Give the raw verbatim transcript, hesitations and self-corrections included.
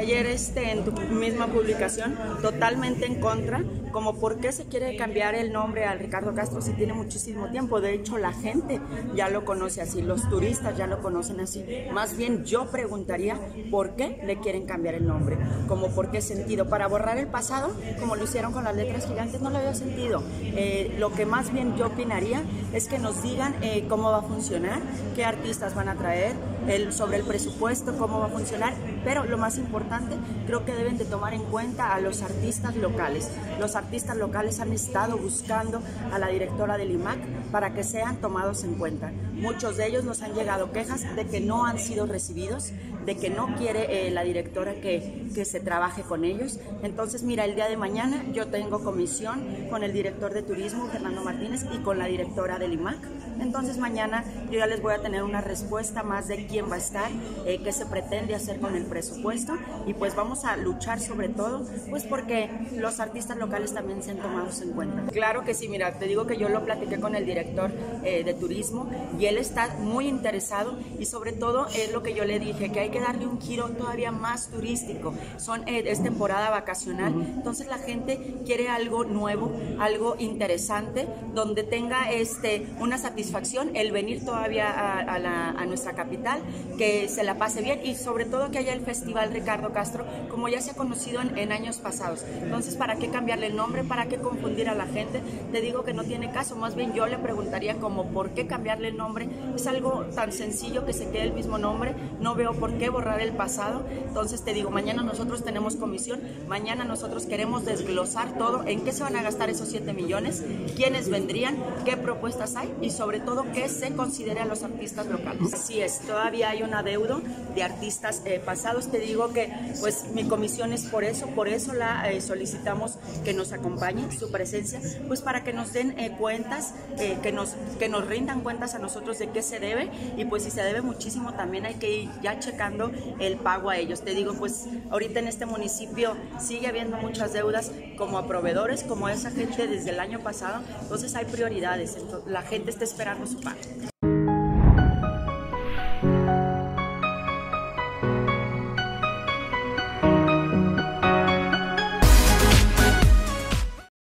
ayer este, en tu misma publicación, totalmente en contra, como por qué se quiere cambiar el nombre a Ricardo Castro si tiene muchísimo tiempo. De hecho, la gente ya lo conoce así, los turistas ya lo conocen así. Más bien yo preguntaría por qué le quieren cambiar el nombre, como por qué sentido. Para borrar el pasado, como lo hicieron con las letras gigantes, no le veo sentido. Eh, lo que más bien yo opinaría es que nos digan eh, cómo va a funcionar, qué artistas van a traer, el, sobre el presupuesto, cómo va a funcionar, pero lo más importante, creo que deben de tomar en cuenta a los artistas locales. Los artistas locales han estado buscando a la directora del I M A C para que sean tomados en cuenta. Muchos de ellos nos han llegado quejas de que no han sido recibidos, de que no quiere eh, la directora que, que se trabaje con ellos. Entonces, mira, el día de mañana yo tengo comisión con el director de turismo, Fernando Martínez, y con la directora del I M A C. Entonces mañana yo ya les voy a tener una respuesta más de quién va a estar, eh, qué se pretende hacer con el presupuesto, y pues vamos a luchar sobre todo, pues porque los artistas locales también sean tomados en cuenta. Claro que sí, mira, te digo que yo lo platiqué con el director eh, de turismo y él está muy interesado, y sobre todo es lo que yo le dije, que hay que darle un giro todavía más turístico. Son, eh, es temporada vacacional, uh-huh. Entonces la gente quiere algo nuevo, algo interesante, donde tenga este, una satisfacción el venir todavía a, a, la, a nuestra capital, que se la pase bien, y sobre todo que haya el Festival Ricardo Castro, como ya se ha conocido en, en años pasados. Entonces, ¿para qué cambiarle el nombre? ¿Para qué confundir a la gente? Te digo que no tiene caso. Más bien yo le preguntaría como ¿por qué cambiarle el nombre? Es algo tan sencillo que se quede el mismo nombre. No veo por qué borrar el pasado. Entonces te digo, mañana nosotros tenemos comisión, mañana nosotros queremos desglosar todo, en qué se van a gastar esos siete millones, quiénes vendrían, qué propuestas hay, y sobre todo que se considere a los artistas locales. Así es, todavía hay un adeudo de artistas eh, pasados. Te digo que pues mi comisión es por eso, por eso la eh, solicitamos que nos acompañe, su presencia, pues para que nos den eh, cuentas, eh, que, nos, que nos rindan cuentas a nosotros de qué se debe, y pues si se debe muchísimo también hay que ir ya checando el pago a ellos. Te digo, pues ahorita en este municipio sigue habiendo muchas deudas, como a proveedores, como a esa gente desde el año pasado. Entonces hay prioridades, la gente está esperando su pago.